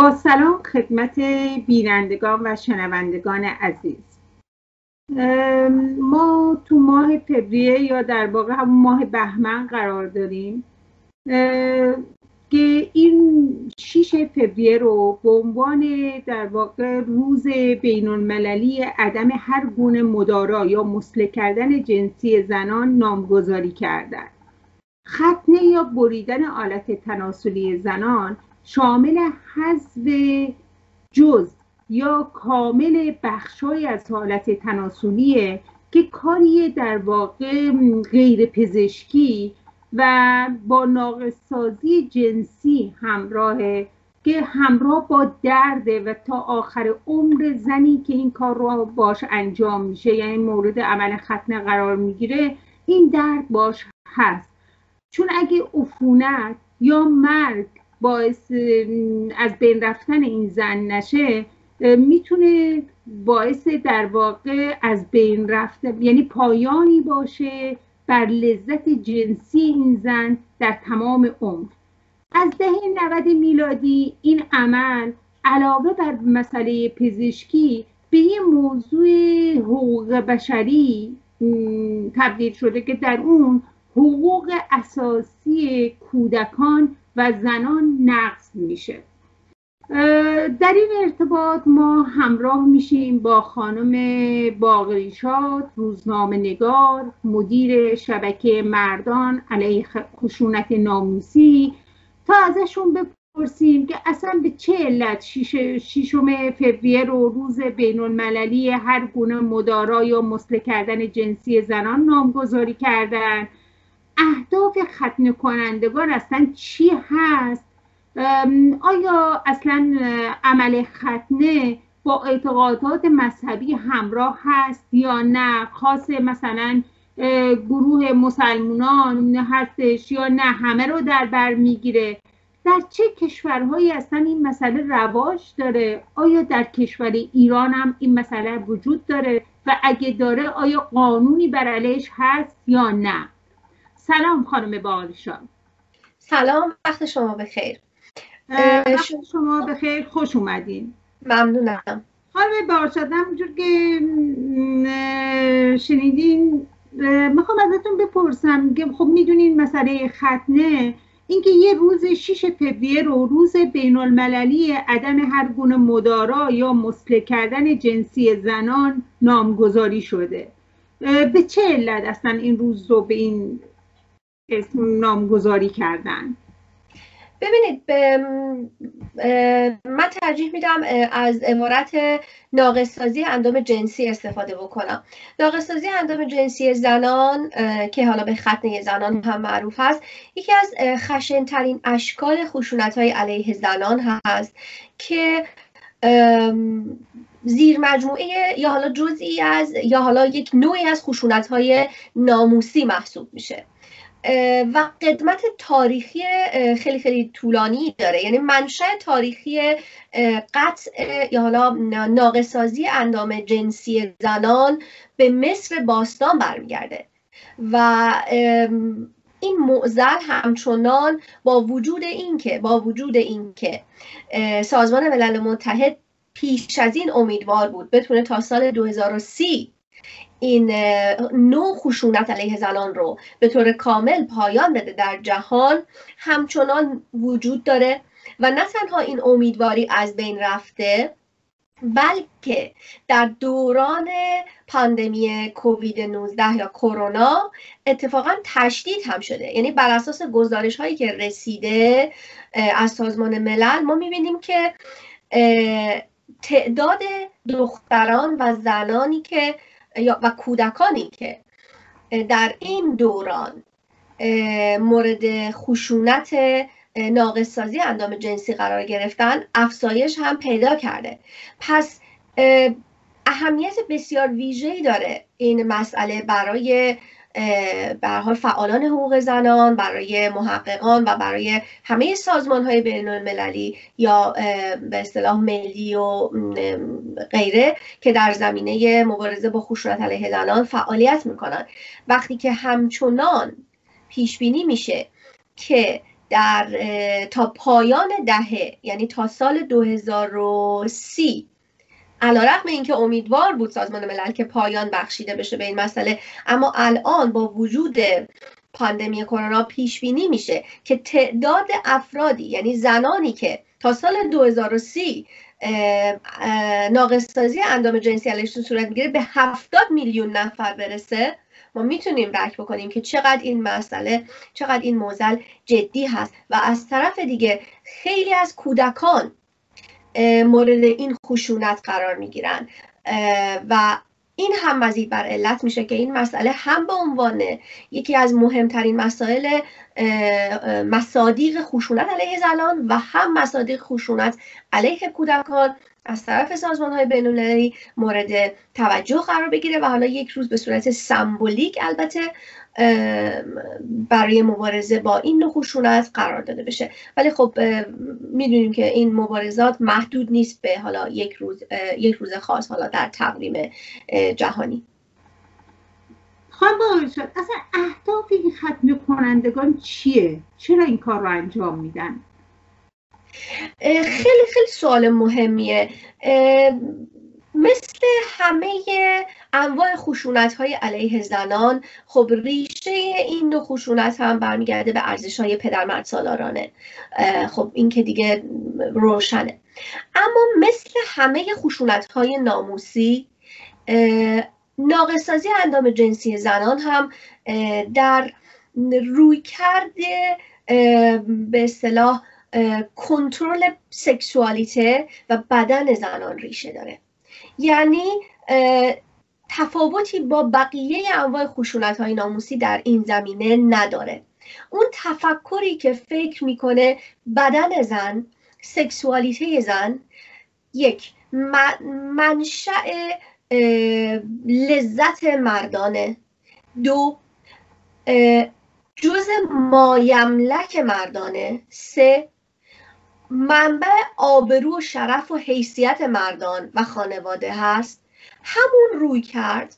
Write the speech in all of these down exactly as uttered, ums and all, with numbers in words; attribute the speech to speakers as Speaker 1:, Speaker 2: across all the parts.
Speaker 1: با سلام خدمت بینندگان و شنوندگان عزیز. ما تو ماه فوریه یا در واقع همون ماه بهمن قرار داریم که این شش فوریه رو به عنوان در واقع روز بین المللی عدم هر گونه مدارا یا مسلح کردن جنسی زنان نامگذاری کردن. ختنه یا بریدن آلت تناسلی زنان شامل حذف جزء یا کامل بخشای از حالت تناسلیه که کاری در واقع غیر پزشکی و با ناقص‌سازی جنسی همراهه که همراه با درده و تا آخر عمر زنی که این کار رو باش انجام میشه، یعنی مورد عمل ختنه قرار میگیره، این درد باش هست. چون اگه عفونت یا مرگ باعث از بین رفتن این زن نشه، میتونه باعث در واقع از بین رفتن، یعنی پایانی باشه بر لذت جنسی این زن در تمام عمر. از دهه نود میلادی این عمل علاوه بر مسئله پزشکی به یه موضوع حقوق بشری تبدیل شده که در اون حقوق اساسی کودکان و زنان نقض میشه. در این ارتباط ما همراه میشیم با خانم باقریشاد، روزنامه نگار، مدیر شبکه مردان علیه خشونت ناموسی، تا ازشون بپرسیم که اصلا به چه علت ششم فوریه رو روز بین المللی هر گونه مدارا یا مسلح کردن جنسی زنان نامگذاری کردن، اهداف ختنه کنندگان اصلا چی هست، آیا اصلا عمل ختنه با اعتقادات مذهبی همراه هست یا نه، خاص مثلا گروه مسلمانان هستش یا نه همه رو در بر میگیره، در چه کشورهایی اصلا این مسئله رواج داره، آیا در کشور ایران هم این مسئله وجود داره و اگه داره آیا قانونی بر علیهش هست یا نه. سلام خانم باقریشاد.
Speaker 2: سلام، وقت شما بخیر.
Speaker 1: وقت شما بخیر، خوش اومدین.
Speaker 2: ممنونم.
Speaker 1: خانم باقریشاد، همونجور که شنیدین میخوام ازتون بپرسم که خب میدونین مسئله ختنه، اینکه یه روز شش فوریه رو روز بین المللی عدم هر گونه مدارا یا مسلح کردن جنسی زنان نامگذاری شده. به چه علت اصلا این روز رو به این اسم نامگذاری کردن؟
Speaker 2: ببینید، من ترجیح میدم از عبارت ناقص‌سازی اندام جنسی استفاده بکنم. ناقص‌سازی اندام جنسی زنان که حالا به ختنه زنان هم معروف هست، یکی از خشن‌ترین اشکال خشونت‌های علیه زنان هست که زیر مجموعه یا حالا جزئی از یا حالا یک نوعی از خشونت‌های ناموسی محسوب میشه و قدمت تاریخی خیلی خیلی طولانی داره. یعنی منشأ تاریخی قطع یا حالا ناقص‌سازی اندام جنسی زنان به مصر باستان برمیگرده و این معضل همچنان با وجود اینکه با وجود اینکه سازمان ملل متحد پیش از این امیدوار بود بتونه تا سال دو هزار و سی این نوع خشونت علیه زنان رو به طور کامل پایان بده در جهان، همچنان وجود داره و نه تنها این امیدواری از بین رفته، بلکه در دوران پاندمی کووید نوزده یا کرونا اتفاقا تشدید هم شده. یعنی بر اساس گزارش هایی که رسیده از سازمان ملل ما میبینیم که تعداد دختران و زنانی که و کودکانی که در این دوران مورد خشونت ناقص‌سازی اندام جنسی قرار گرفتن افزایش هم پیدا کرده. پس اهمیت بسیار ویژه‌ای داره این مسئله برای به هر حال فعالان حقوق زنان، برای محققان و برای همه سازمان‌های بین‌المللی یا به اصطلاح ملی و غیره که در زمینه مبارزه با خشونت علیه زنان فعالیت می‌کنند. وقتی که همچنان پیش بینی میشه که در تا پایان دهه، یعنی تا سال دو هزار و سی، علیرغم اینکه امیدوار بود سازمان ملل که پایان بخشیده بشه به این مسئله، اما الان با وجود پاندمی کرونا پیش بینی میشه که تعداد افرادی، یعنی زنانی که تا سال دو هزار و سی ناقص‌سازی اندام جنسی علیهشون صورت میگیره به هفتاد میلیون نفر برسه. ما میتونیم درک بکنیم که چقدر این مسئله، چقدر این معضل جدی هست. و از طرف دیگه خیلی از کودکان مورد این خشونت قرار میگیرن و این هم مزید بر علت میشه که این مسئله هم به عنوان یکی از مهمترین مسائل مصادیق خشونت علیه زنان و هم مصادیق خشونت علیه کودکان از طرف سازمان‌های بین‌المللی مورد توجه قرار بگیره و حالا یک روز به صورت سمبولیک البته برای مبارزه با این نوع خشونت قرار داده بشه. ولی خب میدونیم که این مبارزات محدود نیست به حالا یک روز یک روز خاص حالا در تقویم جهانی.
Speaker 1: خانم آقای‌شاد، اصلا اهداف این ختنه کنندگان چیه؟ چرا این کار رو انجام میدن؟
Speaker 2: خیلی خیلی سوال مهمیه. مثل همه انواع خشونت‌های علیه زنان، خب ریشه این نوع خشونت هم برمیگرده به ارزش‌های پدرمردسالارانه. خب این که دیگه روشنه. اما مثل همه خشونت‌های ناموسی، ناقص‌سازی اندام جنسی زنان هم در رویکرد به اصطلاح کنترل سکشوالیته و بدن زنان ریشه داره. یعنی تفاوتی با بقیه انواع خشونت‌های ناموسی در این زمینه نداره. اون تفکری که فکر میکنه بدن زن، سکشوالیته زن یک منشأ لذت مردانه، دو جزء مایملک مردانه، سه منبع آبرو و شرف و حیثیت مردان و خانواده هست، همون روی کرد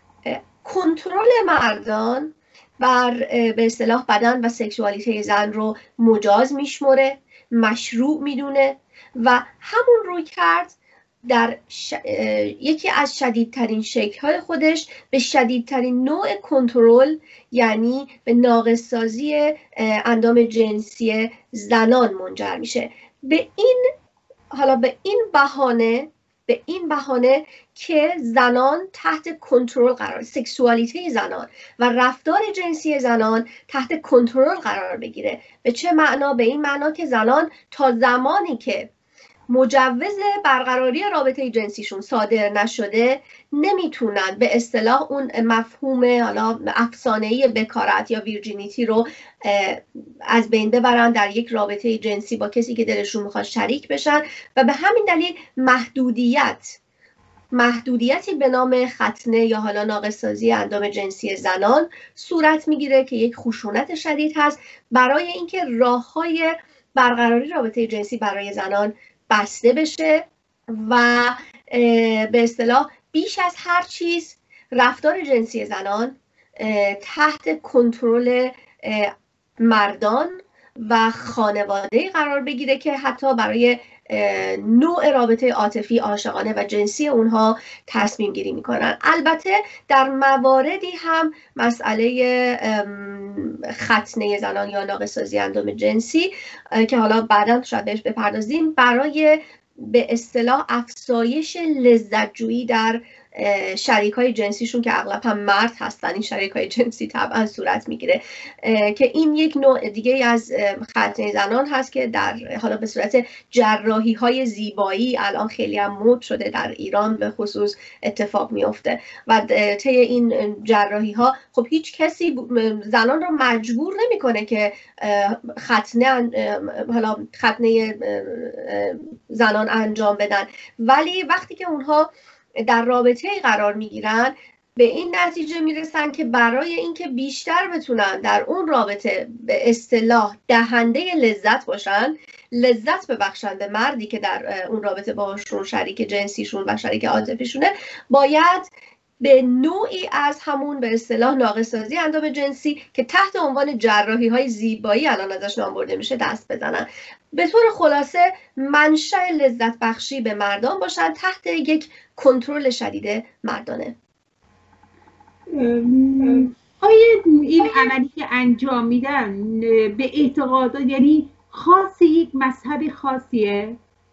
Speaker 2: کنترل مردان بر به اصطلاح بدن و سکشوالیته زن رو مجاز میشمره، مشروع میدونه و همون روی کرد در ش... یکی از شدیدترین شکل‌های خودش به شدیدترین نوع کنترل، یعنی به ناقص‌سازی اندام جنسی زنان منجر میشه. به این حالا به این بهانه به این بهانه که زنان تحت کنترل قرار، سکشوالیته زنان و رفتار جنسی زنان تحت کنترل قرار بگیره. به چه معنا؟ به این معنا که زنان تا زمانی که مجوز برقراری رابطه جنسیشون صادر نشده نمیتونن به اصطلاح اون مفهوم حالا افسانه‌ای بکارت یا ویرجینیتی رو از بین ببرن، در یک رابطه جنسی با کسی که دلشون میخواد شریک بشن و به همین دلیل محدودیت محدودیتی به نام ختنه یا حالا ناقص‌سازی اندام جنسی زنان صورت میگیره که یک خشونت شدید هست برای اینکه راه‌های برقراری رابطه جنسی برای زنان بسته بشه و به اصطلاح بیش از هر چیز رفتار جنسی زنان تحت کنترل مردان و خانواده قرار بگیره که حتی برای نوع رابطه عاطفی، عاشقانه و جنسی اونها تصمیم گیری میکنن. البته در مواردی هم مسئله ختنه زنان یا ناقص‌سازی اندام جنسی که حالا بعداً شاید بهش بپردازیم، برای به اصطلاح افزایش لذت جویی در شریکای جنسیشون که اغلب هم مرد هستن، این شریکای جنسی طبعا صورت میگیره که این یک نوع دیگه از ختنه زنان هست که در حالا به صورت جراحی های زیبایی الان خیلی هم مد شده در ایران به خصوص اتفاق میفته و طی این جراحی ها خب هیچ کسی زنان رو مجبور نمیکنه که ختنه حالا ختنه زنان انجام بدن، ولی وقتی که اونها در رابطه قرار میگیرن به این نتیجه میرسن که برای اینکه بیشتر بتونن در اون رابطه به اصطلاح دهنده لذت باشن، لذت ببخشن به مردی که در اون رابطه باشون شریک جنسیشون و شریک عاطفیشونه، باید به نوعی از همون به اصطلاح ناقص‌سازی اندام جنسی که تحت عنوان جراحی های زیبایی الان ازش نام برده میشه دست بزنن. به طور خلاصه منشأ لذت بخشی به مردان باشن تحت یک کنترل شدید مردانه.
Speaker 1: آیا این عملی که انجام میدن به اعتقادات یعنی خاص یک مذهب خاصیه؟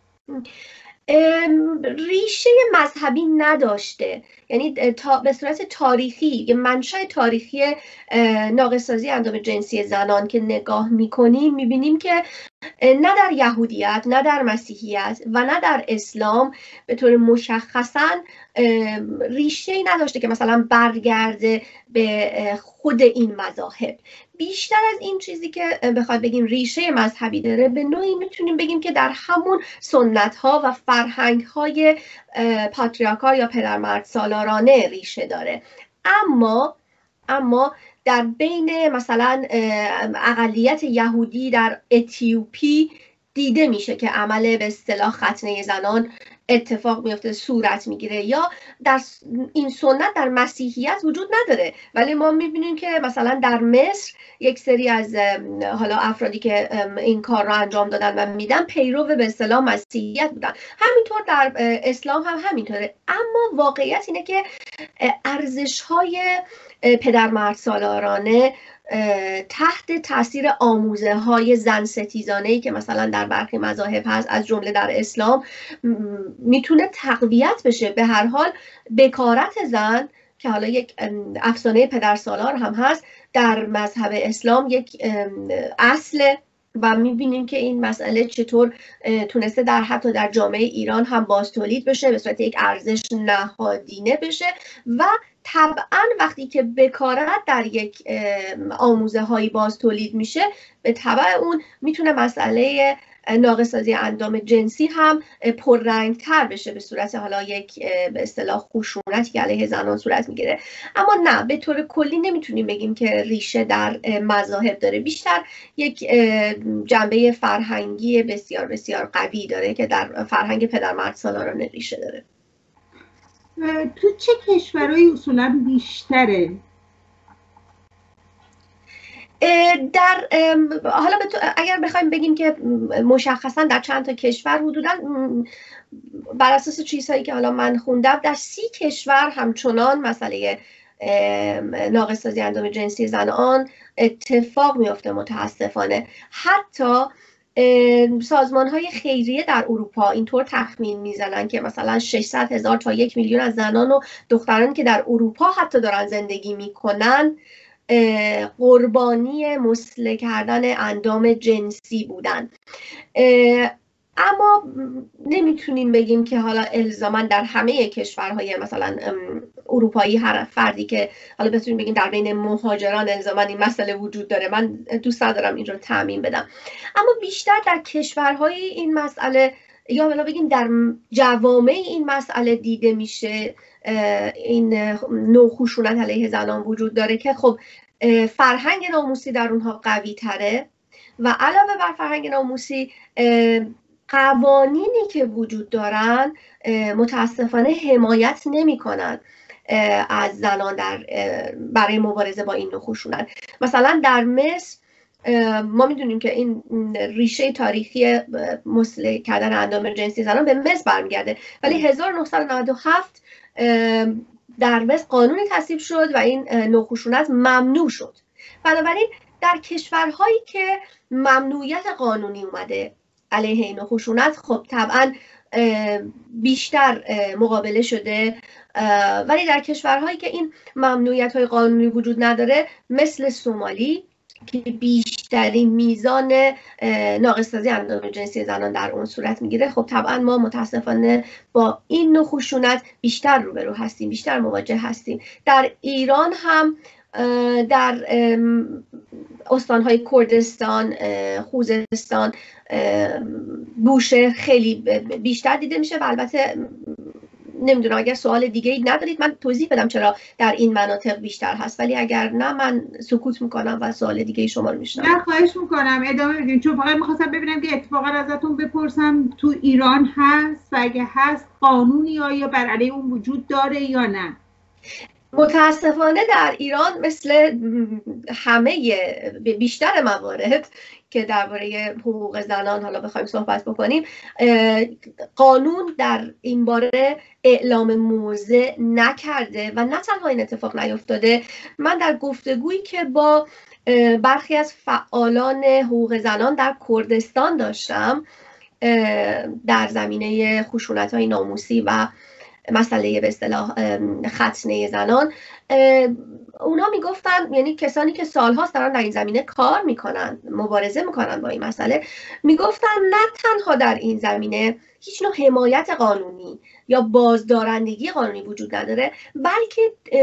Speaker 2: ریشه مذهبی نداشته، یعنی تا به صورت تاریخی، منشأ تاریخی ناقص‌سازی اندام جنسی زنان که نگاه میکنیم میبینیم که نه در یهودیت، نه در مسیحیت و نه در اسلام به طور مشخصاً ریشه‌ای نداشته که مثلا برگرده به خود این مذاهب. بیشتر از این چیزی که بخواد بگیم ریشه مذهبی داره، به نوعی میتونیم بگیم که در همون سنت‌ها و فرهنگ‌های پاتریارکال یا پدرمرد سالارانه ریشه داره. اما اما در بین مثلا اقلیت یهودی در اتیوپی دیده میشه که عمل به اصطلاح ختنه زنان اتفاق میفته، صورت میگیره، یا در این سنت در مسیحیت وجود نداره، ولی ما میبینیم که مثلا در مصر یک سری از حالا افرادی که این کار را انجام دادن و میدن پیرو به اصطلاح مسیحیت بودن. همینطور در اسلام هم همینطوره. اما واقعیت اینه که ارزش‌های پدرمرد سالارانه تحت تاثیر آموزه های زن ستیزانه‌ای که مثلا در برخی مذاهب هست، از جمله در اسلام، میتونه تقویت بشه. به هر حال بکارت زن که حالا یک افسانه پدرسالار هم هست در مذهب اسلام یک اصل و میبینیم که این مسئله چطور تونسته در حتی در جامعه ایران هم باز تولید بشه، به صورت یک ارزش نهادینه بشه و طبعا وقتی که بکارت در یک آموزه هایی باز تولید میشه، به تبع اون میتونه مسئله ناقص‌سازی اندام جنسی هم پررنگ تر بشه، به صورت حالا یک به اصطلاح خشونتی که علیه زنان صورت میگیره. اما نه، به طور کلی نمیتونیم بگیم که ریشه در مذاهب داره، بیشتر یک جنبه فرهنگی بسیار بسیار قوی داره که در فرهنگ پدرمرد سالارانه ریشه داره.
Speaker 1: تو چه کشورهای اصولا بیشتره؟
Speaker 2: در حالا اگر بخوایم بگیم که مشخصا در چند تا کشور، حدودا بر اساس چیزهایی که حالا من خوندم در سی کشور همچنان مسئله ناقص‌سازی اندام جنسی زنان اتفاق میفته متاسفانه. حتی سازمان های خیریه در اروپا اینطور تخمین میزنن که مثلا ششصد هزار تا یک میلیون از زنان و دخترانی که در اروپا حتی دارن زندگی میکنن قربانی مسله کردن اندام جنسی بودن. اما نمیتونیم بگیم که حالا الزاما در همه کشورهای مثلا اروپایی هر فردی که حالا بتونیم بگیم در بین مهاجران الزاما این مسئله وجود داره. من دوست ندارم این رو تعمیم بدم، اما بیشتر در کشورهای این مسئله یا حالا بگیم در جوامع این مسئله دیده میشه این نوع خشونت علیه زنان وجود داره که خب فرهنگ ناموسی در اونها قوی تره و علاوه بر فرهنگ ناموسی قوانینی که وجود دارن متاسفانه حمایت نمی کنن از زنان در برای مبارزه با این نوع خشونت. مثلا در مصر ما میدونیم که این ریشه تاریخی مسله کردن اندام جنسی زنان به مصر برمیگرده، ولی هزار و نهصد و نود و هفت در مصر قانونی تصویب شد و این نوع خشونت ممنوع شد. بنابراین در کشورهایی که ممنوعیت قانونی اومده علیه این خشونت، خب طبعا بیشتر مقابله شده، ولی در کشورهایی که این ممنوعیت های قانونی وجود نداره مثل سومالی که بیشترین میزان ناقص‌سازی اندام جنسی زنان در اون صورت میگیره، خب طبعا ما متاسفانه با این نوع خشونت بیشتر روبرو هستیم، بیشتر مواجه هستیم. در ایران هم در استانهای کردستان، خوزستان، بوشهر خیلی بیشتر دیده میشه و البته نمیدونم اگر سوال دیگه ای ندارید من توضیح بدم چرا در این مناطق بیشتر هست، ولی اگر نه من سکوت میکنم و سوال دیگه ای شما رو میشنم.
Speaker 1: نه خواهش میکنم ادامه بدین، چون فقط میخواستم ببینم که اتفاقا ازتون بپرسم تو ایران هست و اگه هست قانونی آیا بر علیه اون وجود داره یا نه؟
Speaker 2: متاسفانه در ایران مثل همه بیشتر موارد که درباره حقوق زنان حالا بخوایم صحبت بکنیم، قانون در این باره اعلام موضع نکرده و نه تنها این اتفاق نیفتاده. من در گفتگویی که با برخی از فعالان حقوق زنان در کردستان داشتم در زمینه خشونت‌های ناموسی و مسئله به اصطلاح ختنه زنان، اونا میگفتن، یعنی کسانی که سالهاست دارن در این زمینه کار میکنن، مبارزه میکنن با این مسئله، میگفتن نه تنها در این زمینه هیچ نوع حمایت قانونی یا بازدارندگی قانونی وجود نداره، بلکه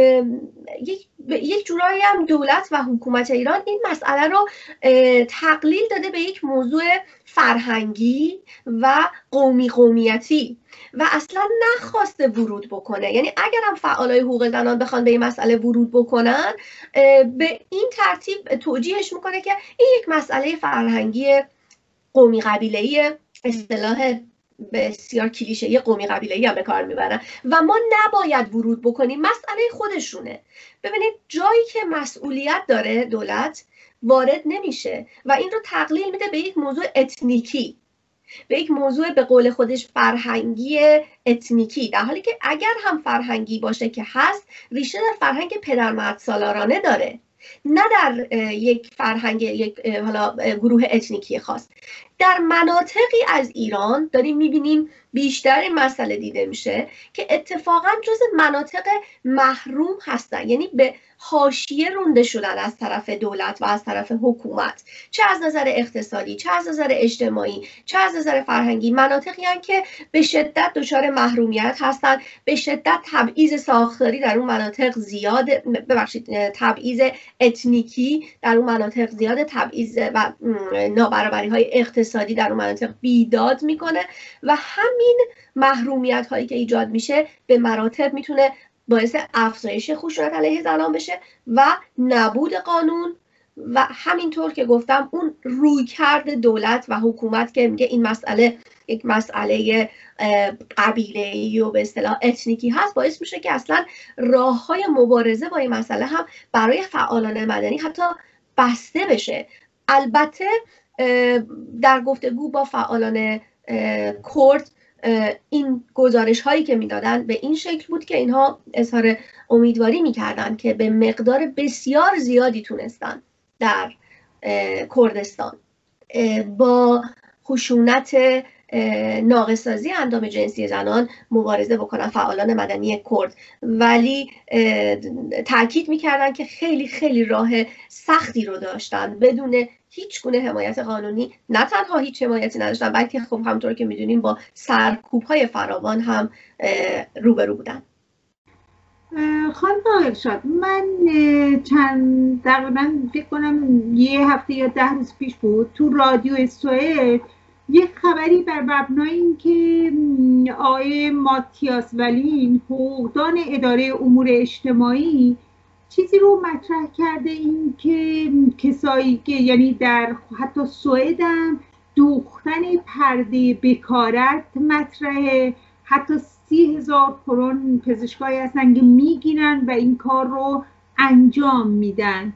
Speaker 2: یک یک جورایی هم دولت و حکومت ایران این مسئله رو تقلیل داده به یک موضوع فرهنگی و قومی قومیتی و اصلا نخواسته ورود بکنه. یعنی اگر هم فعالای حقوق زنان بخوان به این مسئله ورود بکنن، به این ترتیب توجیهش میکنه که این یک مسئله فرهنگی قومی قبیله‌ای، اصطلاح بسیار کلیشه‌ای قومی قبیله‌ای هم به کار میبرن و ما نباید ورود بکنیم، مسئله خودشونه. ببینید جایی که مسئولیت داره دولت وارد نمیشه و این رو تقلیل میده به یک موضوع اتنیکی، به یک موضوع به قول خودش فرهنگی اتنیکی، در حالی که اگر هم فرهنگی باشه که هست، ریشه در فرهنگ پدرمرد سالارانه داره، نه در یک فرهنگ یک حالا گروه اتنیکی خاص. در مناطقی از ایران داریم میبینیم بیشتر این مسئله دیده میشه که اتفاقا جز مناطق محروم هستن، یعنی به حاشیه رونده شدن از طرف دولت و از طرف حکومت، چه از نظر اقتصادی، چه از نظر اجتماعی، چه از نظر فرهنگی. مناطقی هستند که به شدت دچار محرومیت هستن، به شدت تبعیض ساختاری در اون مناطق زیاد، ببخشید تبعیض اتنیکی در اون مناطق زیاد، تبعیض و نابرابری های اقتصادی در اون مناطق بیداد میکنه و همین محرومیت هایی که ایجاد میشه به مراتب میتونه باعث افزایش خشونت علیه زنان بشه و نبود قانون و همینطور که گفتم اون رویکرد دولت و حکومت که میگه این مسئله یک مسئله قبیله‌ای و به اصطلاح اتنیکی هست، باعث میشه که اصلا راه‌های مبارزه با این مسئله هم برای فعالان مدنی حتی بسته بشه. البته در گفتگو با فعالان کرد این گزارش هایی که میدادن به این شکل بود که اینها اظهار امیدواری میکردن که به مقدار بسیار زیادی تونستن در کردستان با خشونت ناقص‌سازی اندام جنسی زنان مبارزه بکنن فعالان مدنی کرد، ولی تاکید میکردن که خیلی خیلی راه سختی رو داشتن، بدون هیچ گونه حمایت قانونی. نه تنها هیچ حمایتی نداشتن، بلکه خب همونطور که میدونیم با سرکوب‌های فراوان هم روبرو بودن.
Speaker 1: خانم ارشاد، من چند تقریبا فکر کنم یه هفته یا ده روز پیش بود تو رادیو سوئد یک خبری بر مبنای اینکه آقای ماتیاس ولین، حقوقدان اداره امور اجتماعی، چیزی رو مطرح کرده، این که کسایی که یعنی در حتی سوئد هم دوختن پرده بکارت مطرحه، حتی سی هزار کرون پزشکایی هستن که میگیرن و این کار رو انجام میدن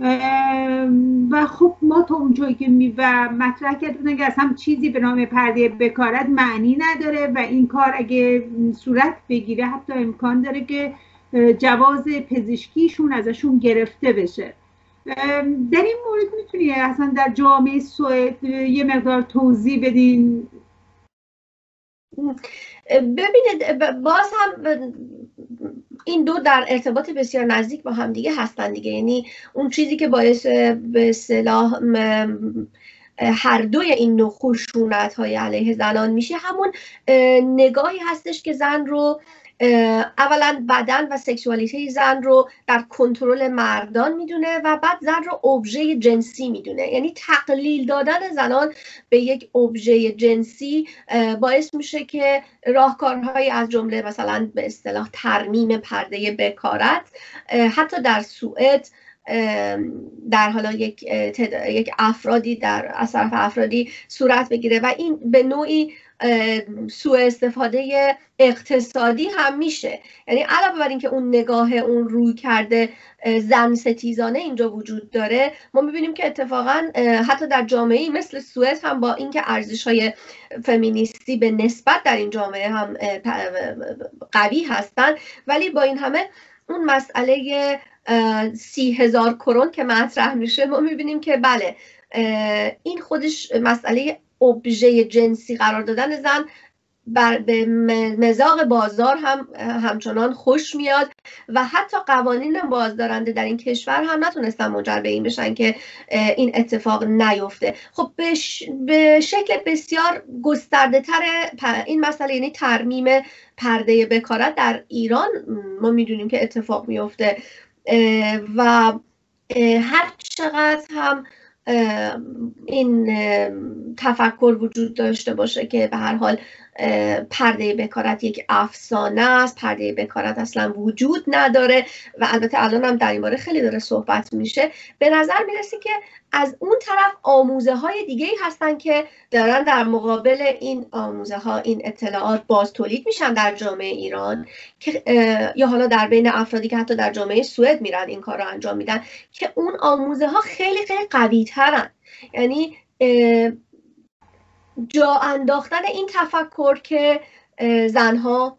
Speaker 1: و خب ما تا اونجایی که می و مطرح کردن که اصلا چیزی به نام پرده بکارت معنی نداره و این کار اگه صورت بگیره حتی امکان داره که جواز پزشکیشون ازشون گرفته بشه. در این مورد میتونی اصلا در جامعه سوئد یه مقدار توضیح بدین؟
Speaker 2: ببینید باز هم این دو در ارتباط بسیار نزدیک با هم دیگه هستن دیگه، یعنی اون چیزی که باعث به اصطلاح هر دوی این نوع خشونت های علیه زنان میشه همون نگاهی هستش که زن رو اولا بدن و سکشوالیته زن رو در کنترل مردان میدونه و بعد زن رو ابژه جنسی میدونه. یعنی تقلیل دادن زنان به یک ابژه جنسی باعث میشه که راهکارهایی از جمله مثلا به اصطلاح ترمیم پرده بکارت حتی در سوئد در حالا یک یک افرادی در از طرف افرادی صورت بگیره و این به نوعی سوء استفاده اقتصادی هم میشه. یعنی علاوه بر اینکه اون نگاه اون روی کرده زن ستیزانه اینجا وجود داره، ما میبینیم که اتفاقا حتی در جامعه‌ای مثل سوئد هم با اینکه ارزش‌های فمینیستی به نسبت در این جامعه هم قوی هستن، ولی با این همه اون مسئله سی هزار کرون که مطرح میشه، ما میبینیم که بله این خودش مسئله ابژه جنسی قرار دادن زن بر به مذاق بازار هم همچنان خوش میاد و حتی قوانین بازدارنده در این کشور هم نتونستن منجر به این بشن که این اتفاق نیفته. خب به, ش... به شکل بسیار گسترده تر این مسئله، یعنی ترمیم پرده بکارت در ایران ما میدونیم که اتفاق میفته و هر چقدر هم این تفکر وجود داشته باشه که به هر حال پرده بکارت یک افسانه است، پرده بکارت اصلا وجود نداره و البته الان هم در این باره خیلی داره صحبت میشه، به نظر میرسه که از اون طرف آموزه های دیگه ای هستن که دارن در مقابل این آموزه ها این اطلاعات باز تولید میشن در جامعه ایران که یا حالا در بین افرادی که حتی در جامعه سوئد میرن این کار رو انجام میدن که اون آموزه ها خیلی خیلی قوی ترن. یعنی جا انداختن این تفکر که زنها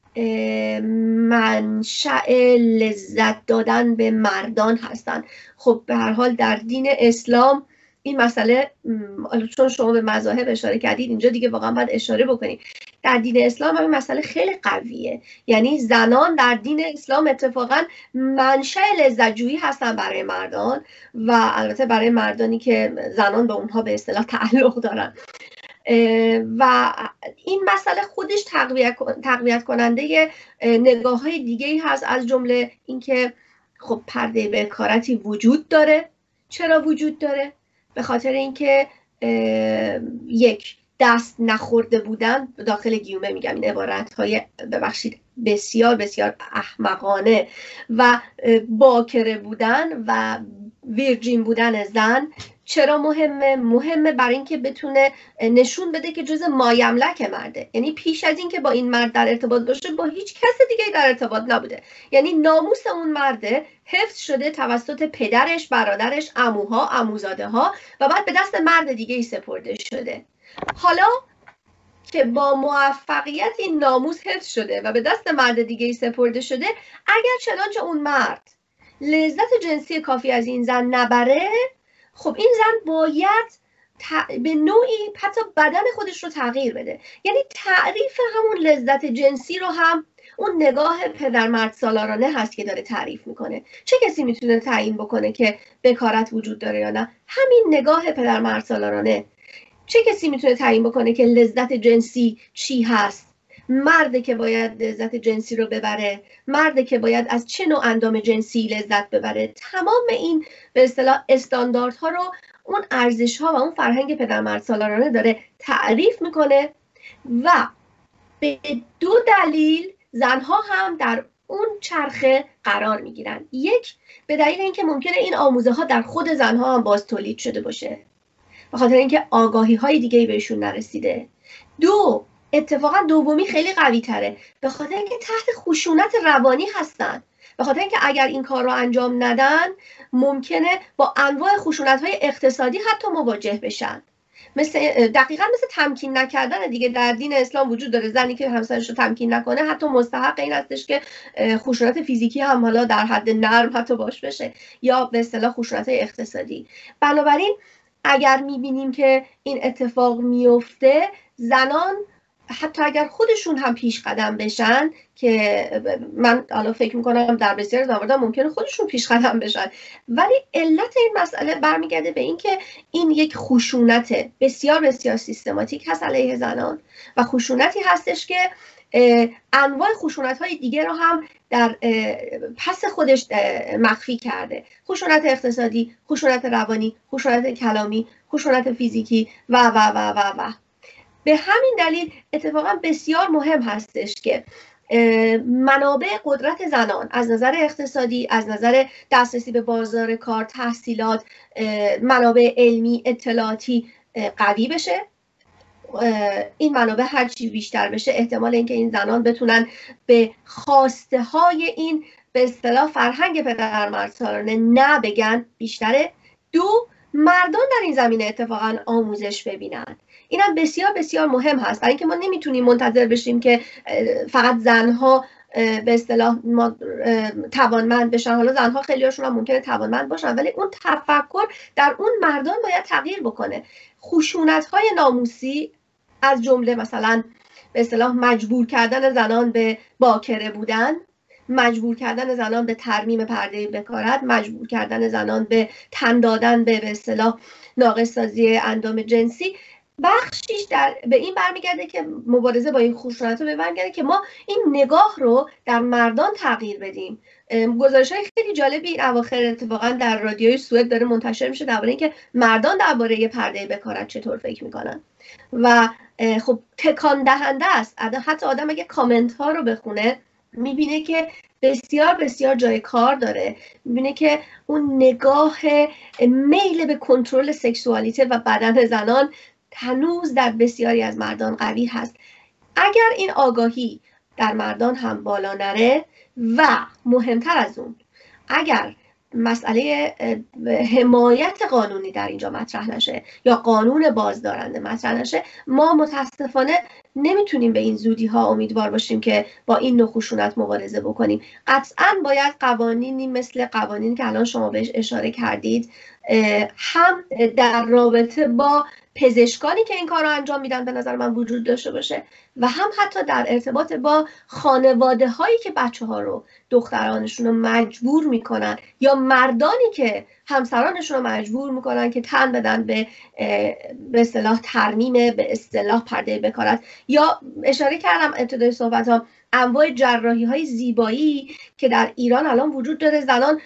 Speaker 2: منشأ لذت دادن به مردان هستند. خب به هر حال در دین اسلام این مسئله، چون شما به مذاهب اشاره کردید اینجا دیگه واقعا باید اشاره بکنید، در دین اسلام این مسئله خیلی قویه. یعنی زنان در دین اسلام اتفاقا منشأ لذت جویی هستن برای مردان و البته برای مردانی که زنان به اونها به اصطلاح تعلق دارن و این مسئله خودش تقویت تقویت کننده نگاه های دیگه ای هست، از جمله اینکه خب پرده بکارتی وجود داره. چرا وجود داره؟ به خاطر اینکه یک، دست نخورده بودن، داخل گیومه میگم این عبارت های ببخشید بسیار بسیار احمقانه، و باکره بودن و ویرجین بودن زن. چرا مهمه؟ مهمه برای اینکه بتونه نشون بده که جز مایملک مرده، یعنی پیش از این که با این مرد در ارتباط باشه با هیچ کس دیگه در ارتباط نبوده. یعنی ناموس اون مرده حفظ شده توسط پدرش، برادرش، عموها، عموزاده ها و بعد به دست مرد دیگه ای سپرده شده. حالا که با موفقیت این ناموس حفظ شده و به دست مرد دیگه ای سپرده شده، اگر چنانچه اون مرد لذت جنسی کافی از این زن نبره، خب این زن باید به نوعی حتی بدن خودش رو تغییر بده. یعنی تعریف همون لذت جنسی رو هم اون نگاه پدر مرد سالارانه هست که داره تعریف میکنه. چه کسی میتونه تعیین بکنه که بکارت وجود داره یا نه؟ همین نگاه پدر مرد سالارانه. چه کسی میتونه تعیین بکنه که لذت جنسی چی هست؟ مرده که باید لذت جنسی رو ببره، مرده که باید از چه نوع اندام جنسی لذت ببره. تمام این به اصطلاح استانداردها رو اون ارزش‌ها و اون فرهنگ پدرمرد سالارانه داره تعریف میکنه و به دو دلیل زنها هم در اون چرخه قرار میگیرن. یک، به دلیل اینکه ممکنه این آموزه ها در خود زنها هم باز تولید شده باشه به خاطر اینکه آگاهی های دیگه‌ای بهشون نرسیده. دو، اتفاقا دومی خیلی قوی تره، به خاطر اینکه تحت خشونت روانی هستن، به خاطر اینکه اگر این کار رو انجام ندن ممکنه با انواع خشونت های اقتصادی حتی مواجه بشن. مثل دقیقاً مثل تمکین نکردن دیگه در دین اسلام وجود داره. زنی که همسرش رو تمکین نکنه حتی مستحق این هستش که خشونت فیزیکی هم حالا در حد نرم حتی باش بشه، یا به اصطلاح خشونت های اقتصادی. بنابراین اگر میبینیم که این اتفاق میفته، زنان حتی اگر خودشون هم پیش قدم بشن، که من حالا فکر میکنم در بسیار از موارد ممکنه خودشون پیش قدم بشن، ولی علت این مسئله برمیگرده به این که این یک خشونت بسیار بسیار سیستماتیک هست علیه زنان و خشونتی هستش که انواع خشونت های دیگه رو هم در پس خودش مخفی کرده. خشونت اقتصادی، خشونت روانی، خشونت کلامی، خشونت فیزیکی و و و و و به همین دلیل اتفاقا بسیار مهم هستش که منابع قدرت زنان از نظر اقتصادی، از نظر دسترسی به بازار کار، تحصیلات، منابع علمی، اطلاعاتی قوی بشه. این منابع هر چی بیشتر بشه احتمال اینکه این زنان بتونن به خواسته های این به اصطلاح فرهنگ پدرمردسالارانه نه بگن بیشتره. دو، مردان در این زمینه اتفاقا آموزش ببینن. این هم بسیار بسیار مهم هست، برای اینکه ما نمیتونیم منتظر بشیم که فقط زنها به اصطلاح توانمند بشن. حالا زنها خیلیاشون هم ممکنه توانمند باشن، ولی اون تفکر در اون مردان باید تغییر بکنه. خشونت‌های ناموسی از جمله مثلا به اصطلاح مجبور کردن زنان به باکره بودن، مجبور کردن زنان به ترمیم پرده بکارت، مجبور کردن زنان به تن دادن به به اصطلاح ناقص‌سازی اندام جنسی، بخشیش در به این برمیگرده که مبارزه با این خشونت رو برمیگرده که ما این نگاه رو در مردان تغییر بدیم. گزارش‌های خیلی جالبی این اواخر اتفاقا در رادیوی سوئد داره منتشر میشه درباره اینکه مردان درباره پرده بکارت چطور فکر میکنن و خب تکان دهنده است. حتی آدم اگه کامنت ها رو بخونه میبینه که بسیار بسیار جای کار داره. میبینه که اون نگاه میل به کنترل سکشوالیته و بدن زنان هنوز در بسیاری از مردان قوی هست. اگر این آگاهی در مردان هم بالا نره و مهمتر از اون اگر مسئله حمایت قانونی در اینجا مطرح نشه یا قانون بازدارنده مطرح نشه، ما متاسفانه نمیتونیم به این زودی ها امیدوار باشیم که با این نوع خشونت مبارزه بکنیم. قطعاً باید قوانینی مثل قوانینی که الان شما بهش اشاره کردید هم در رابطه با پزشکانی که این کار رو انجام میدن به نظر من وجود داشته باشه و هم حتی در ارتباط با خانواده هایی که بچه ها رو دخترانشون رو مجبور میکنن یا مردانی که همسرانشون رو مجبور میکنن که تن بدن به به اصطلاح ترمیم به اصطلاح پرده بکارت. یا اشاره کردم ابتدای صحبت ها انواع جراحی های زیبایی که در ایران الان وجود داره. زنان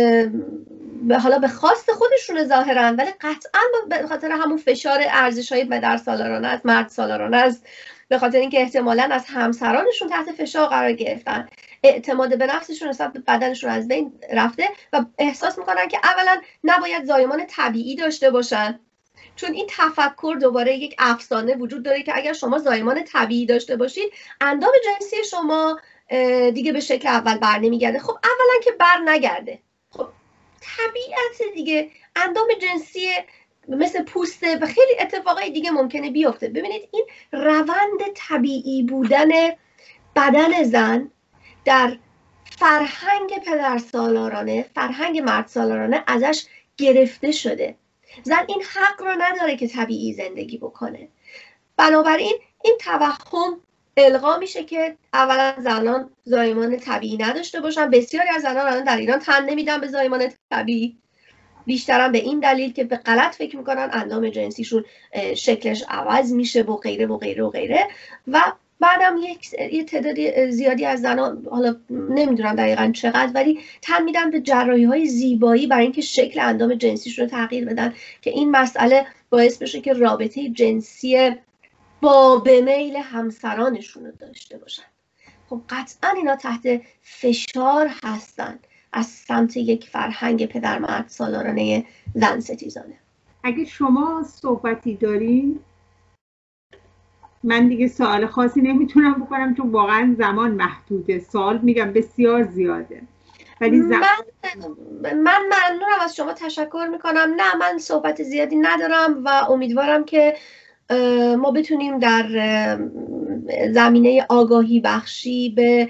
Speaker 2: به حالا به خواست خودشون ظاهرا ولی قطعا به خاطر همون فشار ارزش های پدر سالارانه است، مرد سالارانه است، به خاطر اینکه احتمالاً از همسرانشون تحت فشار قرار گرفتن، اعتماد به نفسشون نسبت به بدنشون از بین رفته و احساس میکنن که اولا نباید زایمان طبیعی داشته باشن، چون این تفکر دوباره یک افسانه وجود داره که اگر شما زایمان طبیعی داشته باشید اندام جنسی شما دیگه به شکل اول بر نمیگرده. خب اولا که بر نگرده، خب طبیعت دیگه اندام جنسی مثل پوسته و خیلی اتفاقای دیگه ممکنه بیفته. ببینید این روند طبیعی بودن بدن زن در فرهنگ پدرسالارانه، فرهنگ مردسالارانه ازش گرفته شده. زن این حق رو نداره که طبیعی زندگی بکنه. بنابراین این توهم القا میشه که اولا زنان زایمان طبیعی نداشته باشن. بسیاری از زنان الان در ایران تن نمیدن به زایمان طبیعی، بیشترم به این دلیل که به غلط فکر میکنن اندام جنسیشون شکلش عوض میشه و غیره و غیره و غیره. و بعدم یک یه تعداد زیادی از زنان، حالا نمیدونم دقیقاً چقدر، ولی تن میدن به جراحی های زیبایی برای اینکه شکل اندام جنسیشون رو تغییر بدن که این مسئله باعث بشه که رابطه جنسی با به میل همسرانشون رو داشته باشن. خب قطعاً اینا تحت فشار هستن از سمت یک فرهنگ پدر مرد سالارانه زن ستیزانه.
Speaker 1: اگه شما صحبتی دارین من دیگه سوال خاصی نمیتونم بکنم چون واقعا زمان محدوده. سوال میگم بسیار زیاده ولی زم...
Speaker 2: من من ممنونم از شما، تشکر میکنم. نه من صحبت زیادی ندارم و امیدوارم که ما بتونیم در زمینه آگاهی بخشی به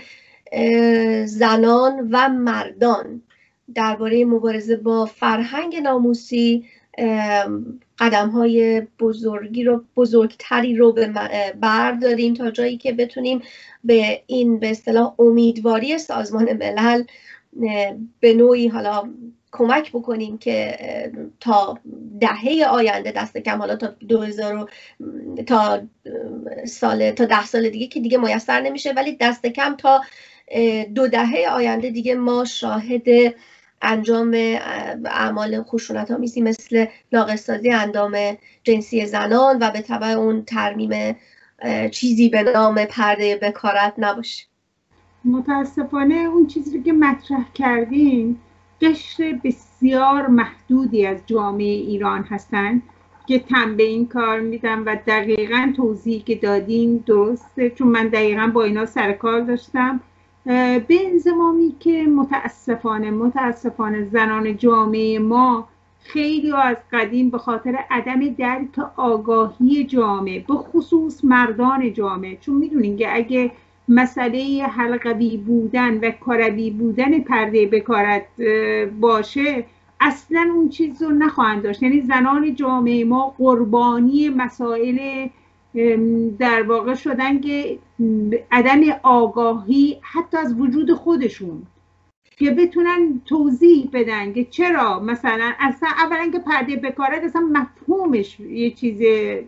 Speaker 2: زنان و مردان درباره مبارزه با فرهنگ ناموسی قدم‌های بزرگی رو بزرگتری رو برداریم تا جایی که بتونیم به این به اصطلاح امیدواری سازمان ملل به نوعی حالا کمک بکنیم که تا دهه آینده دست کم، حالا تا دو هزار تا سال تا ده سال دیگه که دیگه میسر نمیشه، ولی دست کم تا دو دهه آینده دیگه ما شاهد انجام اعمال خشونت‌آمیزی مثل ناقص‌سازی اندام جنسی زنان و به تبع اون ترمیم چیزی به نام پرده بکارت نباشه.
Speaker 1: متاسفانه اون چیزی که مطرح کردین قشر بسیار محدودی از جامعه ایران هستن که تن به این کار میدن و دقیقاً توضیحی که دادین درسته، چون من دقیقاً با اینا سر کار داشتم. به انضمامی که متاسفانه متاسفانه زنان جامعه ما خیلی از قدیم به خاطر عدم درک آگاهی جامعه، به خصوص مردان جامعه، چون میدونین که اگه مسئله حلقوی بودن و کروی بودن پرده بکارت باشه اصلا اون چیز رو نخواهند داشت. یعنی زنان جامعه ما قربانی مسائل در واقع شدن که عدم آگاهی حتی از وجود خودشون، که بتونن توضیح بدن که چرا مثلا اصلا اولا که پرده بکارت اصلا مفهومش یه چیز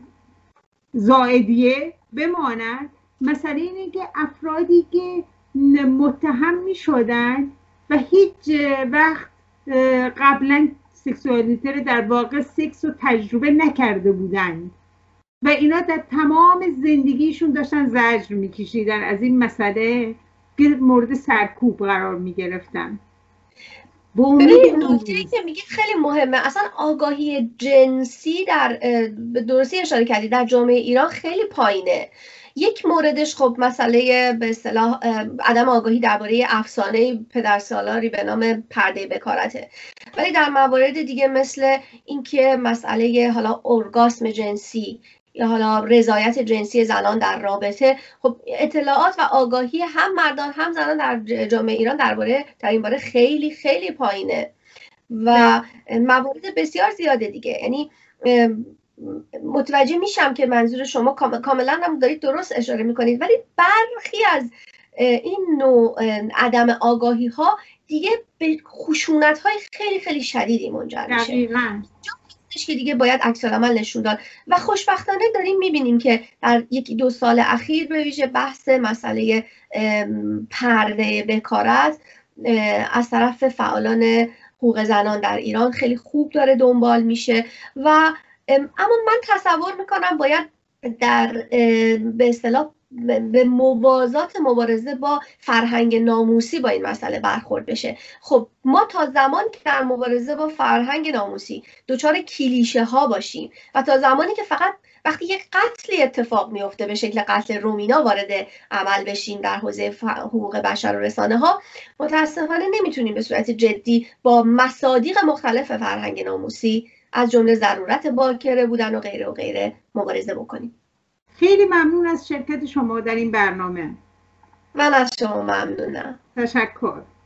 Speaker 1: زائدیه بماند. مسئله اینه که افرادی که متهم می شدن و هیچ وقت قبلا سکسوالیته رو در واقع سکس رو تجربه نکرده بودن و اینا در تمام زندگیشون داشتن زجر می کشیدن از این مسئله که مورد سرکوب قرار می گرفتن.
Speaker 2: ببینید نکته‌ای که میگید خیلی مهمه. اصلا آگاهی جنسی در به درستی اشاره کردید در جامعه ایران خیلی پایینه. یک موردش خب مسئله به اصطلاح عدم آگاهی درباره افسانه پدرسالاری به نام پرده بکارته، ولی در موارد دیگه مثل اینکه مسئله حالا ارگاسم جنسی یا حالا رضایت جنسی زنان در رابطه، خب اطلاعات و آگاهی هم مردان هم زنان در جامعه ایران درباره در این باره خیلی خیلی پایینه و موارد بسیار زیاده دیگه. یعنی متوجه میشم که منظور شما کاملا هم دارید درست اشاره میکنید، ولی برخی از این نوع عدم آگاهی ها دیگه به خشونت های خیلی خیلی شدیدی منجر میشه.
Speaker 1: دقیقاً.
Speaker 2: که دیگه باید عکس العمل نشون داد و خوشبختانه داریم میبینیم که در یکی دو سال اخیر به ویژه بحث مسئله پرده بکارت از طرف فعالان حقوق زنان در ایران خیلی خوب داره دنبال میشه و اما من تصور میکنم باید در به اصطلاح به موازات مبارزه با فرهنگ ناموسی با این مسئله برخورد بشه. خب ما تا زمانی که در مبارزه با فرهنگ ناموسی دچار کلیشه ها باشیم و تا زمانی که فقط وقتی یک قتلی اتفاق میفته به شکل قتل رومینا وارد عمل بشیم در حوزه حقوق بشر و رسانه ها، متاسفانه نمیتونیم به صورت جدی با مصادیق مختلف فرهنگ ناموسی از جمله ضرورت باکره بودن و غیره و غیره مبارزه بکنیم.
Speaker 1: خیلی ممنون از شرکت شما در این برنامه.
Speaker 2: من از شما ممنونم.
Speaker 1: تشکر.